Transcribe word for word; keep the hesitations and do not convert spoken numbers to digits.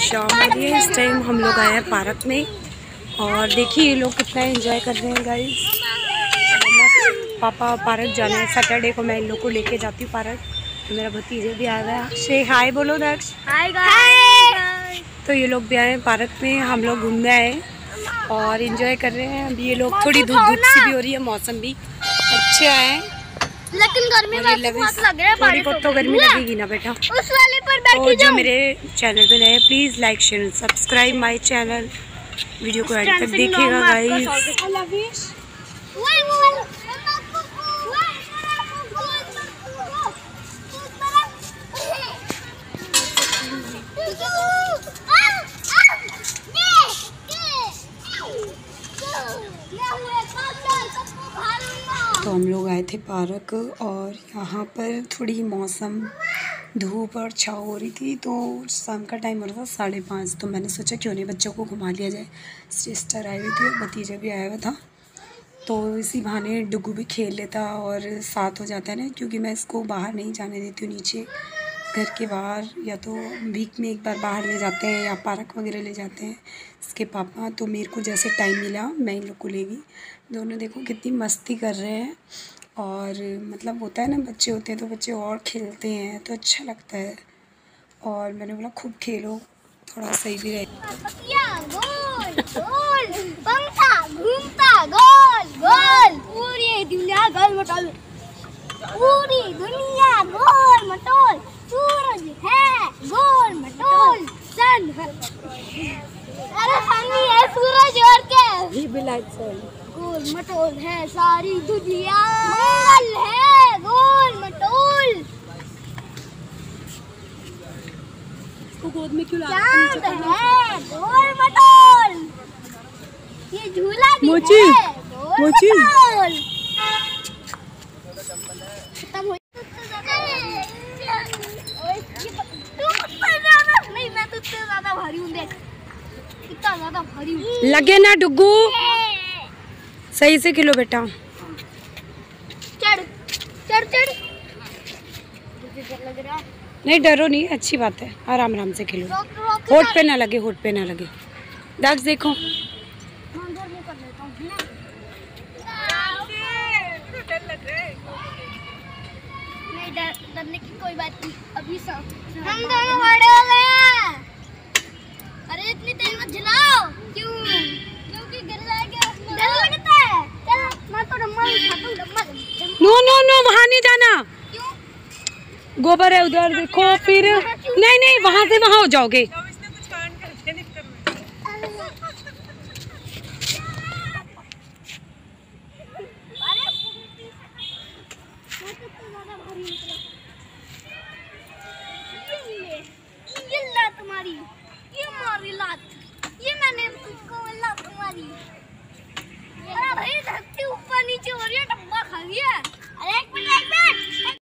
शाम हो रही है। इस टाइम हम लोग आए हैं पार्क में और देखिए ये लोग कितना एंजॉय कर रहे हैं गाइस। पापा पार्क जाना है, सैटरडे को मैं इन लोग को लेके जाती हूँ पार्क। तो मेरा भतीजा भी आया है। से हाय बोलो दक्ष। Hi guys. तो ये लोग भी आए हैं पार्क में, हम लोग घूमने आए और एंजॉय कर रहे हैं। अभी ये लोग थोड़ी धूप धूप सी भी हो रही है, मौसम भी अच्छा है, लेकिन गर्मी में बहुत लग रहा है। थोड़ी बहुत तो गर्मी लगेगी ना बेटा। उस वाले पर बैठी और जो मेरे चैनल पे नए please like share subscribe my channel. Video को एंड तक देखिएगा गाइस। तो हम लोग आए थे पार्क और यहाँ पर थोड़ी मौसम धूप और छाँव हो रही थी। तो शाम का टाइम हो रहा था साढ़े पाँच। तो मैंने सोचा क्यों नहीं बच्चों को घुमा लिया जाए। सिस्टर आई हुई थी और भतीजा भी आया हुआ था, तो इसी बहाने डुगू भी खेल लेता और साथ हो जाता है ना, क्योंकि मैं इसको बाहर नहीं जाने देती हूँ नीचे घर के बाहर, या तो वीक में एक बार बाहर ले जाते हैं या पार्क वगैरह ले जाते हैं इसके पापा। तो मेरे को जैसे टाइम मिला मैं इन लोग को ले गई। दोनों देखो कितनी मस्ती कर रहे हैं और मतलब होता है ना बच्चे होते हैं तो बच्चे और खेलते हैं तो अच्छा लगता है। और मैंने बोला खूब खेलो, थोड़ा सही भी रहे। गोल गोल पंखा घूमता गोल गोल पूरी दुनिया गोल मटोल, पूरी दुनिया गोल मटोल, सूरज है गोल मटोल, सन अरे सन है सूरज और क्या ये भी लाइट सन गोल मटोल है सारी दुनिया गोल है गोल मटोल। इसको गोद में क्यों लाया है गोल मटोल, ये झूला भी मोची, है गोल मोची। मटोल। खत्म हो नहीं, मैं तुझसे ज्यादा भारी हूँ, देख कितना ज्यादा भारी हूँ। लगे ना डुगू, सही से खिलो बेटा। चढ़ चढ़ चढ़, लग रहा है नहीं डरो नहीं, अच्छी बात है, आराम आराम से खिलो। होठ पे ना लगे, होठ पे ना लगे। दक्ष देखो नहीं, डरने की कोई बात नहीं। अभी सब हम दोनों बड़े हो गए हैं। अरे इतनी तेज मत झिलाओ, क्यों? क्योंकि गिर जाएगा, डर लगता है। चल मैं तो डम्बल उठाता हूँ, डम्बल। नो नो नो, वहाँ नहीं जाना, क्यों? गोबर है उधर देखो। फिर नहीं नहीं, वहाँ से वहाँ हो जाओगे। ये लात तुम्हारी, ये मारी लात।